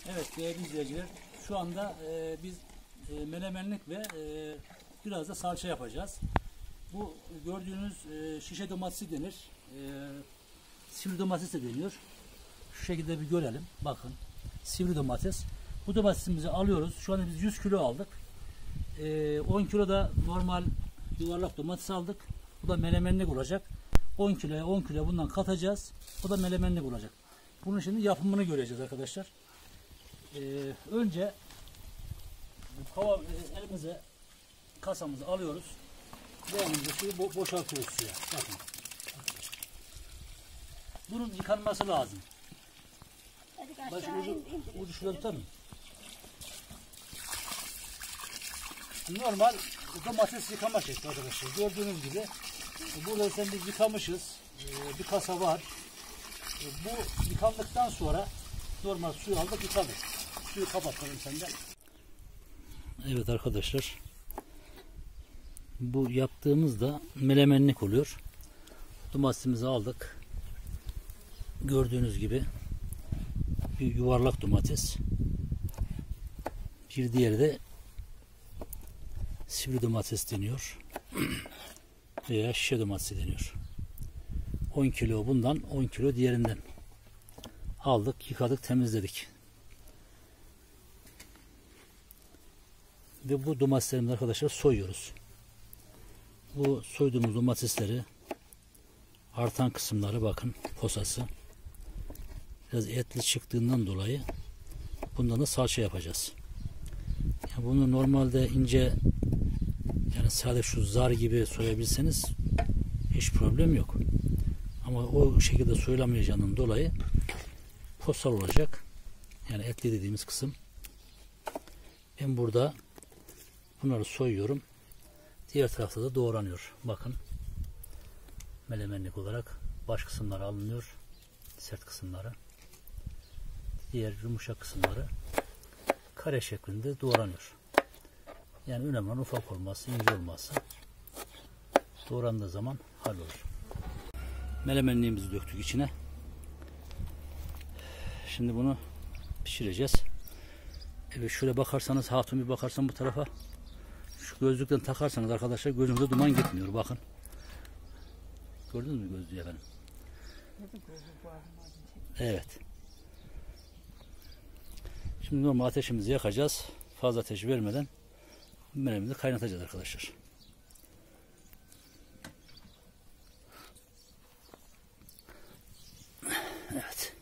Evet değerli izleyiciler, şu anda biz menemenlik ve biraz da salça yapacağız. Bu gördüğünüz şişe domatesi denir. Sivri domates de deniyor. Şu şekilde bir görelim. Bakın sivri domates. Bu domatesimizi alıyoruz. Şu anda biz 100 kilo aldık. 10 kilo da normal yuvarlak domates aldık. Bu da menemenlik olacak. 10 kiloya 10 kilo bundan katacağız. Bu da menemenlik olacak. Bunun şimdi yapımını göreceğiz arkadaşlar. Önce elimize kasamızı alıyoruz. Devamında suyu boşaltıyoruz suya. Bakın. Bunun yıkanması lazım. Baş ucu şurada tutar mı? Normal domates yıkama şekli arkadaşlar. Gördüğünüz gibi burada biz yıkamışız. Bir kasa var. Bu yıkandıktan sonra normal suyu aldık yıkadık. Suyu kapatalım senden. Evet arkadaşlar. Bu yaptığımızda melemenlik oluyor. Domatesimizi aldık. Gördüğünüz gibi bir yuvarlak domates. Bir diğeri de sivri domates deniyor. Veya şişe domatesi deniyor. 10 kilo bundan, 10 kilo diğerinden. Aldık, yıkadık, temizledik. Ve bu domateslerimizi arkadaşlar soyuyoruz. Bu soyduğumuz domatesleri artan kısımları bakın posası biraz etli çıktığından dolayı bundan da salça yapacağız. Yani bunu normalde ince yani sadece şu zar gibi soyabilseniz hiç problem yok. Ama o şekilde soyulamayacağından dolayı posal olacak. Yani etli dediğimiz kısım. Ben burada bunları soyuyorum. Diğer tarafta da doğranıyor. Bakın. Melemenlik olarak baş kısımları alınıyor. Sert kısımları. Diğer yumuşak kısımları kare şeklinde doğranıyor. Yani önemli olan ufak olması, ince olması. Doğrandığı zaman hallolur. Melemenliğimizi döktük içine. Şimdi bunu pişireceğiz. Evet şöyle bakarsanız, hatun bir bakarsan bu tarafa. Şu gözlükten takarsanız arkadaşlar gözünüze duman gitmiyor. Bakın. Gördünüz mü gözlüğü efendim? Evet. Şimdi normal ateşimizi yakacağız. Fazla ateş vermeden menemimizi kaynatacağız arkadaşlar. Evet.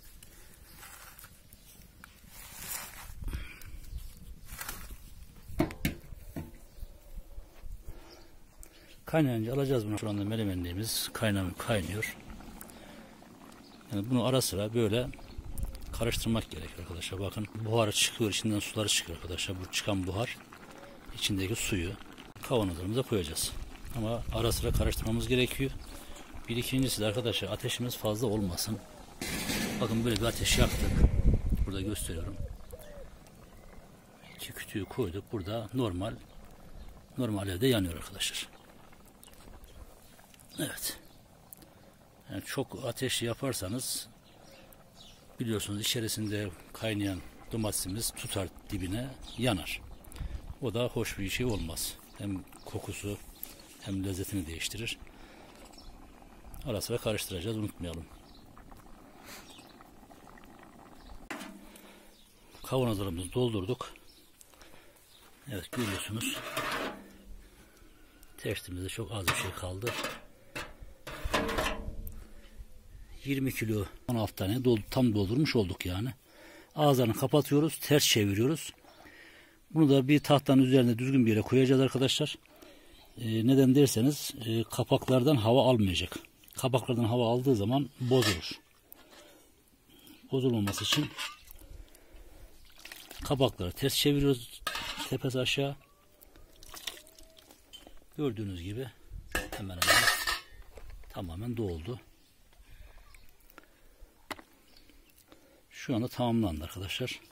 Kaynayınca alacağız bunu. Şu anda melemenliğimiz kaynıyor. Yani bunu ara sıra böyle karıştırmak gerekiyor arkadaşlar. Bakın buharı çıkıyor, içinden suları çıkıyor arkadaşlar. Bu çıkan buhar içindeki suyu kavanozlarımıza koyacağız. Ama ara sıra karıştırmamız gerekiyor. Bir ikincisi de arkadaşlar ateşimiz fazla olmasın. Bakın böyle bir ateş yaktık. Burada gösteriyorum. 2 kütüğü koyduk. Burada normal evde yanıyor arkadaşlar. Evet. Yani çok ateş yaparsanız biliyorsunuz içerisinde kaynayan domatesimiz tutar dibine yanar. O da hoş bir şey olmaz. Hem kokusu hem lezzetini değiştirir. Ara sıra karıştıracağız, unutmayalım. Kavanozlarımızı doldurduk. Evet görüyorsunuz. Tepsimizde çok az bir şey kaldı. 20 kilo 16 tane tam doldurmuş olduk yani. Ağızlarını kapatıyoruz, ters çeviriyoruz. Bunu da bir tahtanın üzerine düzgün bir yere koyacağız arkadaşlar. Neden derseniz kapaklardan hava almayacak. Kapaklardan hava aldığı zaman bozulur. Bozulmaması için kapakları ters çeviriyoruz. Tepesi aşağı. Gördüğünüz gibi hemen tamamen doldu. Şu anda tamamlandı arkadaşlar.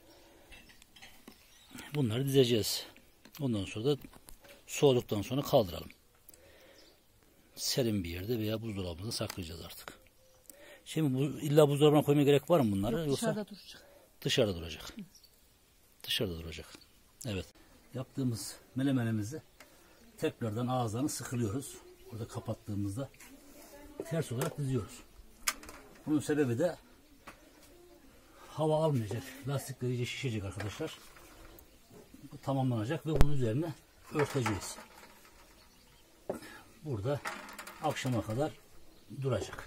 Bunları dizeceğiz. Ondan sonra da soğuduktan sonra kaldıralım. Serin bir yerde veya buzdolabında saklayacağız artık. Şimdi bu illa buzdolabına koymaya gerek var mı bunları? Yok, yoksa dışarıda duracak. Dışarıda duracak. Dışarıda duracak. Evet. Yaptığımız melemenimizi tekrardan ağızlarını sıkılıyoruz. Burada kapattığımızda ters olarak diziyoruz. Bunun sebebi de hava almayacak. Lastikler iyice şişecek arkadaşlar. Bu tamamlanacak ve bunun üzerine örteceğiz. Burada akşama kadar duracak.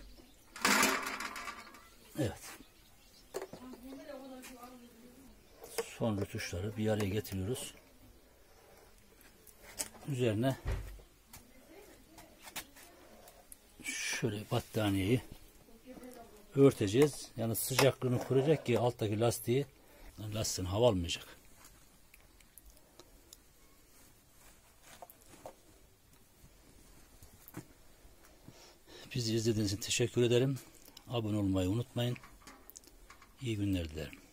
Evet. Son rötuşları bir araya getiriyoruz. Üzerine şöyle battaniyeyi örteceğiz. Yani sıcaklığını koruyacak ki alttaki lastiğin hava almayacak. Bizi izlediğiniz için teşekkür ederim. Abone olmayı unutmayın. İyi günler dilerim.